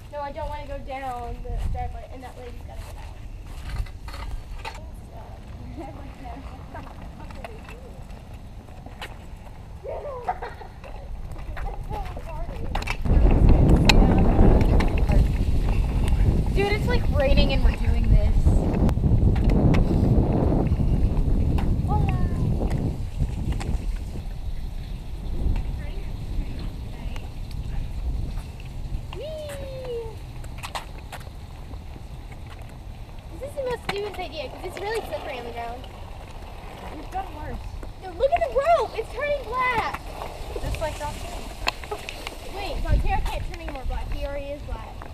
No, I don't want to go down the driveway, and that lady's got to get out. Dude, it's like raining and we're doing this. This is the most stupidest idea because it's really slippery on the ground. It's gotten worse. Dude, look at the rope! It's turning black! Just like that. Wait, Montero can't turn any more black. He already is black.